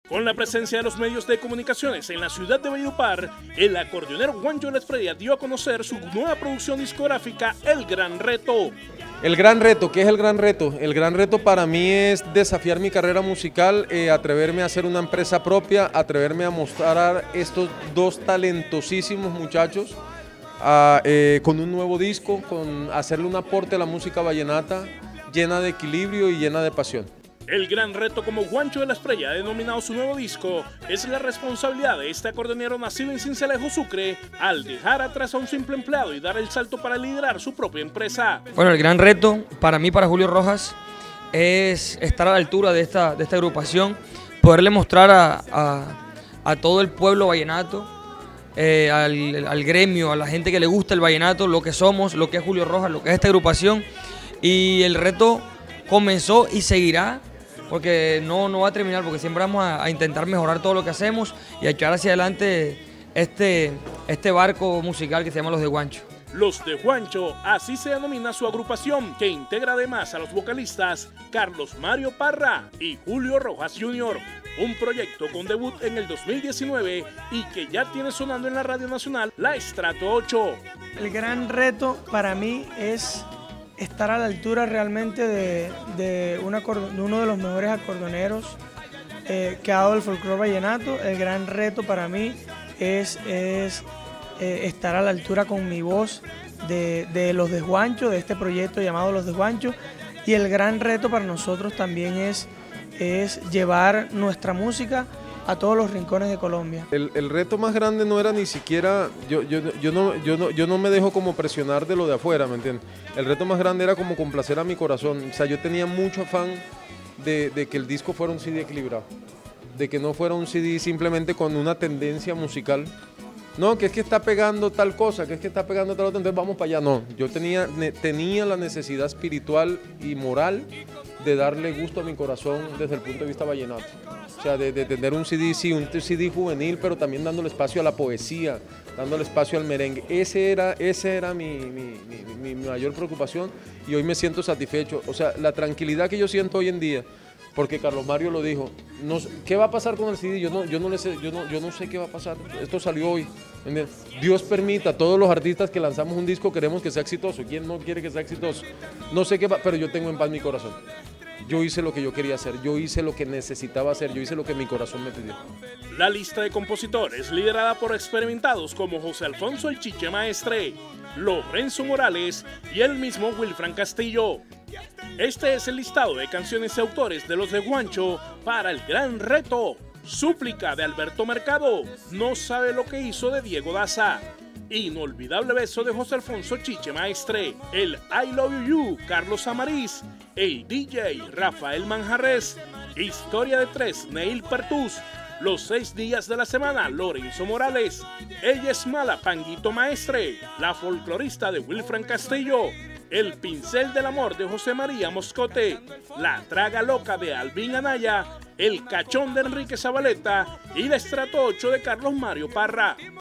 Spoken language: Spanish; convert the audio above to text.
Con la presencia de los medios de comunicaciones en la ciudad de Valledupar, el acordeonero Juancho La Estrella dio a conocer su nueva producción discográfica, El Gran Reto. El gran reto, ¿qué es el gran reto? El gran reto para mí es desafiar mi carrera musical, atreverme a hacer una empresa propia, atreverme a mostrar estos dos talentosísimos muchachos con un nuevo disco, con hacerle un aporte a la música vallenata llena de equilibrio y llena de pasión. El gran reto, como Juancho La Estrella ha denominado su nuevo disco, es la responsabilidad de este acordeonero nacido en Sincelejo, Sucre, al dejar atrás a un simple empleado y dar el salto para liderar su propia empresa. Bueno, el gran reto para mí, para Julio Rojas, es estar a la altura de esta agrupación, poderle mostrar a todo el pueblo vallenato, al gremio, a la gente que le gusta el vallenato, lo que somos, lo que es Julio Rojas, lo que es esta agrupación. Y el reto comenzó y seguirá, porque no va a terminar, porque siempre vamos a intentar mejorar todo lo que hacemos y a echar hacia adelante este barco musical que se llama Los de Juancho. Los de Juancho, así se denomina su agrupación, que integra además a los vocalistas Carlos Mario Parra y Julio Rojas Jr., un proyecto con debut en el 2019 y que ya tiene sonando en la Radio Nacional, la Estrato 8. El gran reto para mí es estar a la altura realmente de uno de los mejores acordeoneros que ha dado el folclore vallenato. El gran reto para mí es estar a la altura con mi voz de Los de Juancho, de este proyecto llamado Los de Juancho. Y el gran reto para nosotros también es llevar nuestra música a todos los rincones de Colombia. El reto más grande no era ni siquiera, yo no me dejo como presionar de lo de afuera, ¿me entiendes? El reto más grande era como complacer a mi corazón. O sea, yo tenía mucho afán de que el disco fuera un CD equilibrado, de que no fuera un CD simplemente con una tendencia musical. No, que es que está pegando tal cosa, que es que está pegando tal otra, entonces vamos para allá. No, yo tenía la necesidad espiritual y moral de darle gusto a mi corazón desde el punto de vista vallenato. O sea, de tener un CD, sí, un CD juvenil, pero también dándole espacio a la poesía, dándole espacio al merengue. Ese era mi mayor preocupación y hoy me siento satisfecho. O sea, la tranquilidad que yo siento hoy en día, porque Carlos Mario lo dijo, ¿qué va a pasar con el CD? Yo no sé qué va a pasar, esto salió hoy. Dios permita, todos los artistas que lanzamos un disco queremos que sea exitoso. ¿Quién no quiere que sea exitoso? No sé qué va, pero yo tengo en paz mi corazón. Yo hice lo que yo quería hacer, yo hice lo que necesitaba hacer, yo hice lo que mi corazón me pidió. La lista de compositores, liderada por experimentados como José Alfonso El Chiche Maestre, Lorenzo Morales y el mismo Wilfran Castillo. Este es el listado de canciones y autores de Los de Juancho para El Gran Reto. Súplica de Alberto Mercado, No sabe lo que hizo de Diego Daza. Inolvidable beso de José Alfonso Chiche Maestre, el I Love You Carlos Amariz, el DJ Rafael Manjarres, Historia de Tres Neil Pertús, Los 6 días de la semana Lorenzo Morales, Ella es mala Panguito Maestre, La folclorista de Wilfran Castillo, El pincel del amor de José María Moscote, La traga loca de Alvin Anaya, El cachón de Enrique Zabaleta y la Estrato 8 de Carlos Mario Parra.